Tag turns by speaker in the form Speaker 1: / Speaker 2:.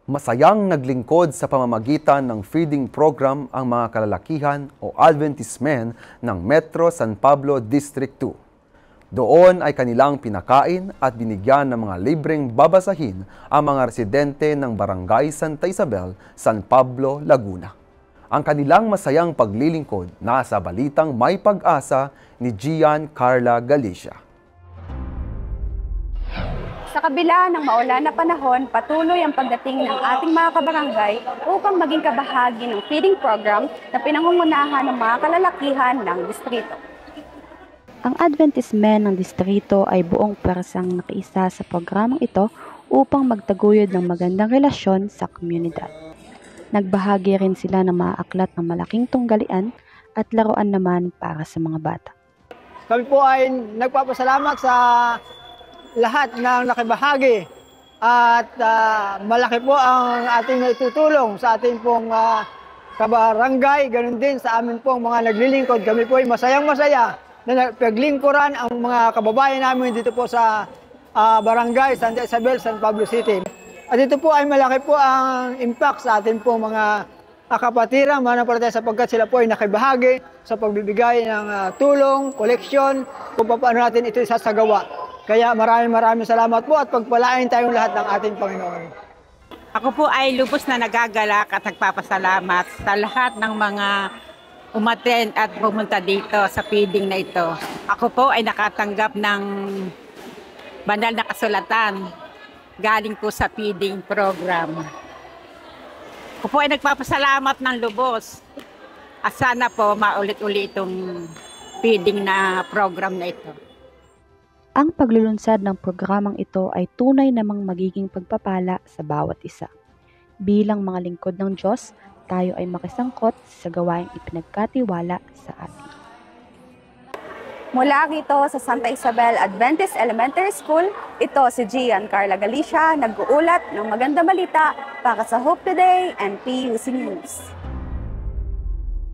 Speaker 1: Masayang naglingkod sa pamamagitan ng feeding program ang mga kalalakihan o Adventist men ng Metro San Pablo District 2. Doon ay kanilang pinakain at binigyan ng mga libreng babasahin ang mga residente ng Barangay Santa Isabel, San Pablo, Laguna. Ang kanilang masayang paglilingkod nasa balitang May Pag-asa ni Gian Carla Galicia.
Speaker 2: Sa kabila ng maulan na panahon, patuloy ang pagdating ng ating mga kabarangay upang maging kabahagi ng feeding program na pinangungunahan ng mga kalalakihan ng distrito.
Speaker 3: Ang Adventist men ng distrito ay buong pwersang nakiisa sa programang ito upang magtaguyod ng magandang relasyon sa komunidad. Nagbahagi rin sila ng mga aklat ng malaking tunggalian at laruan naman para sa mga bata.
Speaker 4: Kami po ay nagpapasalamat sa lahat ng nakibahagi at malaki po ang ating naitutulong sa ating pong kabarangay, ganun din sa amin pong mga naglilingkod. Kami po ay masayang-masaya na paglingkuran ang mga kababayan namin dito po sa Barangay Santa Isabel, San Pablo City. At ito po ay malaki po ang impact sa ating pong mga kapatiran, mananampalataya sapagkat sila po ay nakibahagi sa pagbibigay ng tulong, koleksyon, kung paano natin ito isasagawa. Kaya maraming salamat po at pagpalain tayong lahat ng ating Panginoon.
Speaker 5: Ako po ay lubos na nagagalak at nagpapasalamat sa lahat ng mga umattend at pumunta dito sa feeding na ito. Ako po ay nakatanggap ng banal na kasulatan galing po sa feeding program. Ako po ay nagpapasalamat ng lubos at sana po maulit-ulit itong feeding na program na ito.
Speaker 3: Ang paglulunsad ng programang ito ay tunay namang magiging pagpapala sa bawat isa. Bilang mga lingkod ng Diyos, tayo ay makisangkot sa gawaing ipinagkatiwala sa atin.
Speaker 2: Mula rito sa Santa Isabel Adventist Elementary School, ito si Gian Carla Galicia, nag-uulat ng magandang balita para sa Hope Today and PUC News.